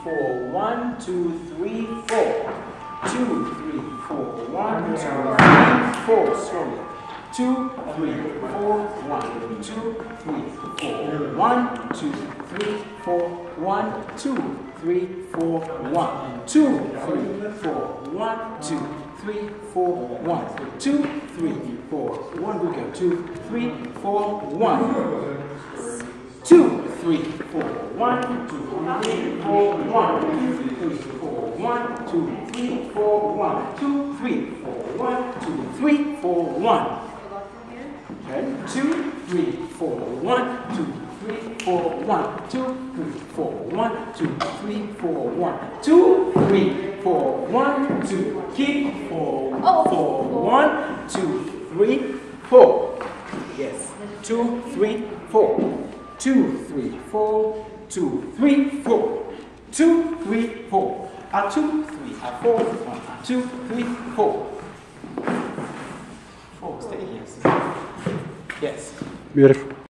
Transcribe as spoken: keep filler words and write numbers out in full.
four. One, two, three, four. Two, three, four. One, two, three, four. Slowly. Two, three, four. One, two, three, four. One, two, three, four. One, two, three, four. One, two, three, four. One, two, three, four. One, two, three, four. One. Good girl. Two, three, four. One. Two, three, four. One, two, three, four. One, two, three, four. One, two, three, four. One, two, three, four. One, two, three, four. One. Okay. Two, three, four. One, two, three, four. One, two, three, four. One, two, three, four. One, two, three, four. One, two. Keep four. Four. One, two, three, four. Yes. Two, three, four. Two, three, four. Two, three, four. Two, three, four. A two, three, a four. One, a two, three, four. Four. Stay here. Yes. Beautiful.